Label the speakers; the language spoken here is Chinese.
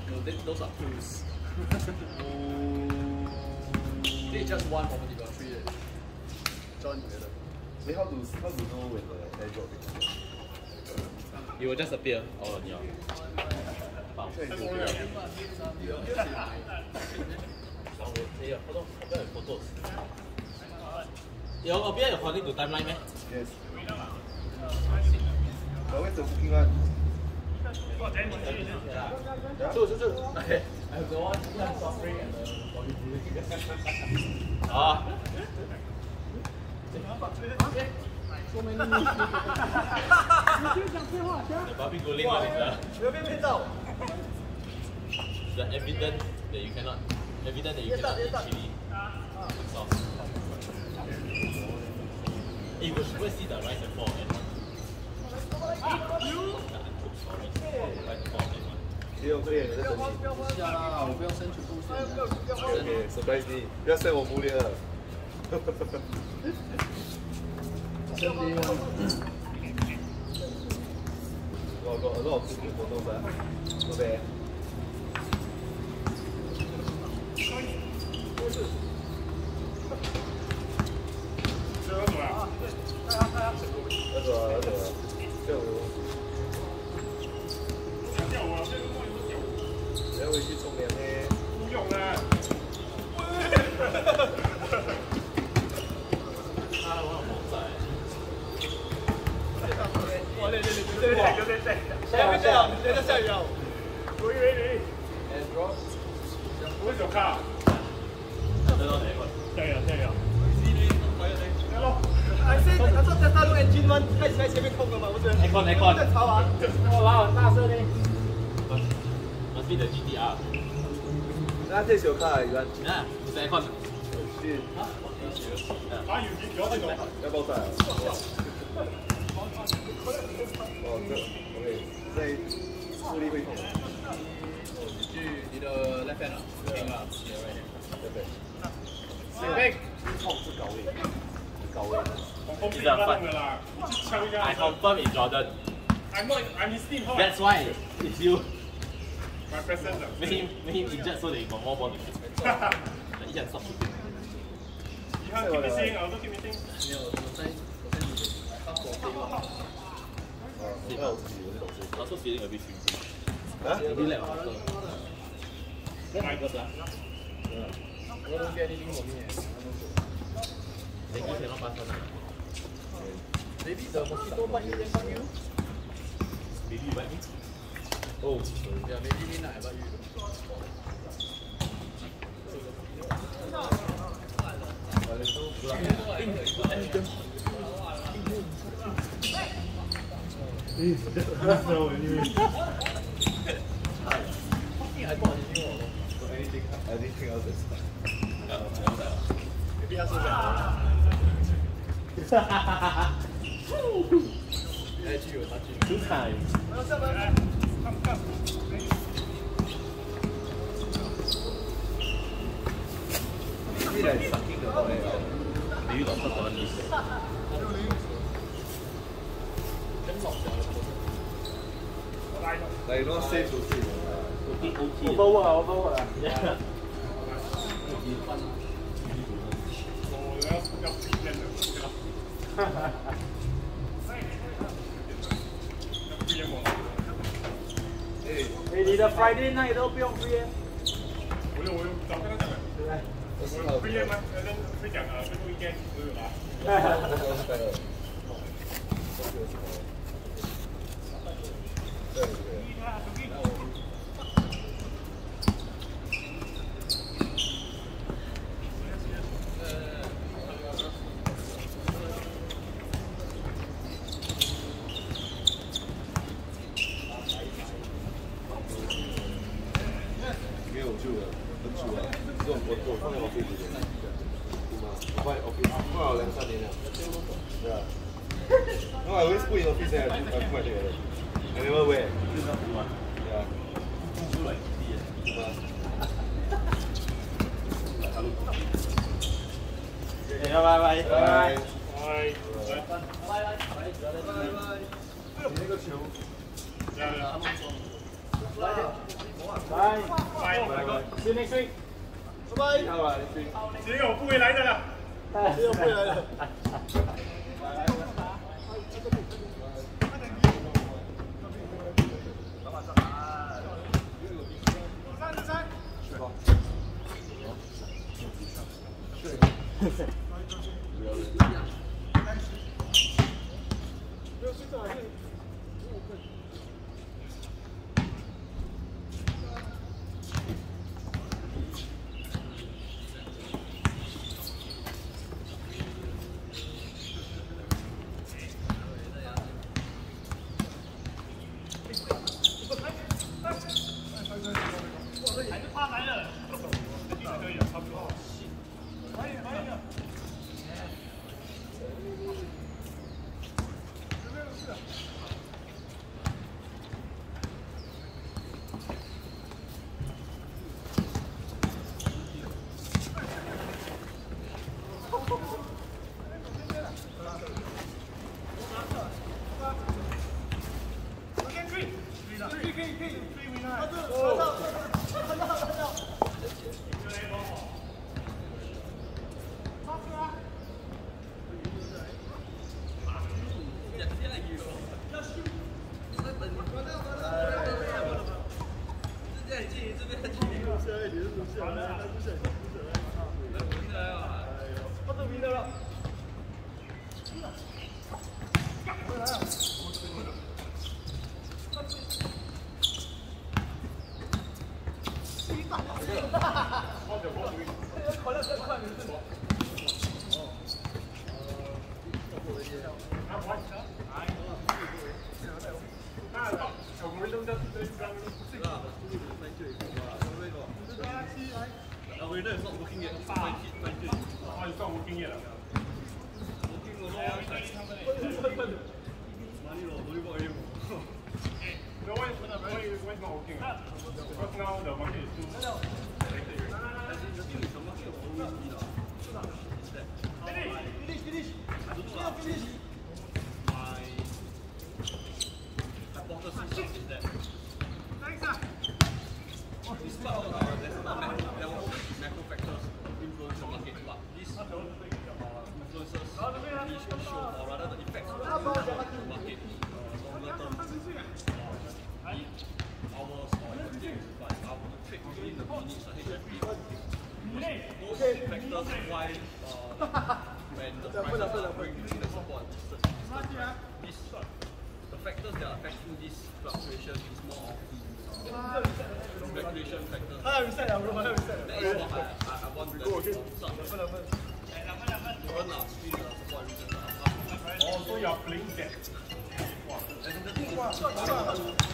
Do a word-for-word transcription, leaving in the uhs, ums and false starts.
Speaker 1: No, those are clues. This is just one property, got three. Join together.
Speaker 2: Wait, how to how to know when the air drop is?
Speaker 3: It will just appear all on your. Your appear according to timeline, man.
Speaker 2: Yes. But where's the booking one?
Speaker 1: So, so, so. I have the one that suffering and the bodybuilding.
Speaker 3: Ah.
Speaker 1: So many.
Speaker 3: The Barbie Guling one is the, the evidence that you cannot, evidence that you cannot eat chili sauce. Hey, we should go see the rice and four and one.
Speaker 2: 可以可以，在等你。
Speaker 1: 下啦，我不要生全部先。
Speaker 2: OK surprise 你，不要 send 我无聊了。
Speaker 1: Send me one.
Speaker 2: Got got a lot of cooking photos ah. Not bad. 那个那个跳舞。你要回去冲凉呢？不用啦。
Speaker 1: 哇，对对对对对对对对，下雨下雨，现在下雨了。我以为你。我做卡。下雨下雨。I said I thought that that engine one 开始在前面空了嘛，我觉得。
Speaker 3: Aircon aircon。
Speaker 1: 在吵啊！
Speaker 3: 哇，很大声呢。Must be the G T R。
Speaker 2: 那这小卡一般。
Speaker 3: 啊，是 aircon。
Speaker 2: 是。
Speaker 1: 啊，有有那种。
Speaker 2: 要爆炸了。哦，这 OK， 在处理会痛。
Speaker 1: 你去你的 left hand 啊，对啊，你的 right hand， 对不对？水杯，痛是高位，高位。
Speaker 3: He's a fun. I confirm it's Jordan.
Speaker 4: I'm not. I'm his team. How
Speaker 3: That's why it's you.
Speaker 4: My presence.
Speaker 3: Make him, make him injured so that he got more ball to shoot. He can stop shooting.
Speaker 4: You can't keep missing. I also keep missing.
Speaker 1: 没有，我在我在你当左边。
Speaker 2: 哦，那我自己有这种事。
Speaker 3: Also feeling a bit sleepy.
Speaker 2: 啊？
Speaker 3: Maybe like water.
Speaker 4: My God.
Speaker 1: I don't get anything from me.
Speaker 3: Then you cannot pass on.
Speaker 1: Maybe the mosquito bite you, then bite you.
Speaker 3: Maybe you bite me.
Speaker 1: Oh, yeah, maybe midnight I bite you.
Speaker 4: No, anyway.
Speaker 1: I thought anything wrong.
Speaker 2: Anything, anything else is fine.
Speaker 1: Maybe 他是这样。来具有他具有。
Speaker 3: Two times.
Speaker 4: Come, come.
Speaker 2: Maybe like sucking the oil.
Speaker 3: Maybe got stuck on this.
Speaker 2: Like not safe to sleep.
Speaker 3: Okay, okay.
Speaker 1: Overwork, overwork.
Speaker 3: Yeah.
Speaker 4: 我要要自己练的，对吧？哈哈。要不演我。
Speaker 2: 哎，
Speaker 1: 哎，你的 Friday night 都不用 free。
Speaker 4: 我有我有早跟他讲了。我有 free 吗？呃，会讲呃，最后一天我有拿。
Speaker 2: 对对。 没有就很久了，这种我我放在 office 里面，对吗？我放在 office 放了两三年了，对啊。No, I always put in office and I put my thing there. I never wear. Yeah.
Speaker 3: 拜拜拜拜。
Speaker 4: 拜。
Speaker 1: 拜拜拜拜。你那个球，
Speaker 4: 来来，他们说。
Speaker 1: 来。 Bye. Bye. See you next week. Bye bye. 好了，
Speaker 4: 只有不会来的了。
Speaker 1: 只有不会来的。
Speaker 4: 还是怕来了，一直可以啊，差不多。可以可以的。 Oh, so you're playing that. Wow.